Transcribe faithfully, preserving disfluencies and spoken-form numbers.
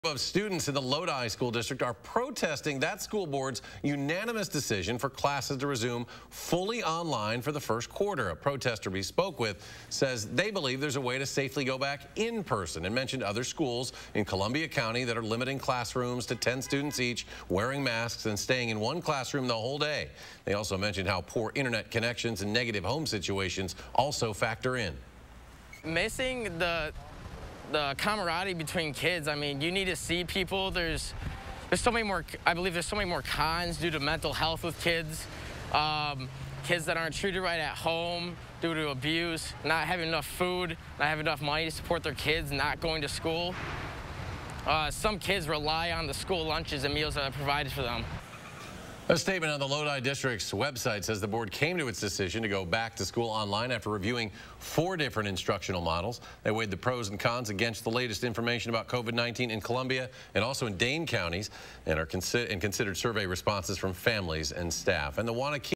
Of students in the Lodi School District are protesting that school board's unanimous decision for classes to resume fully online for the first quarter. A protester we spoke with says they believe there's a way to safely go back in person and mentioned other schools in Columbia County that are limiting classrooms to ten students each, wearing masks and staying in one classroom the whole day. They also mentioned how poor internet connections and negative home situations also factor in. Missing the the camaraderie between kids. I mean, you need to see people. There's there's so many more, I believe there's so many more cons due to mental health with kids. Um, kids that aren't treated right at home due to abuse, not having enough food, not having enough money to support their kids, not going to school. Uh, some kids rely on the school lunches and meals that are provided for them. A statement on the Lodi District's website says the board came to its decision to go back to school online after reviewing four different instructional models. They weighed the pros and cons against the latest information about COVID nineteen in Columbia and also in Dane counties and are consi- and considered survey responses from families and staff. And the Wanakee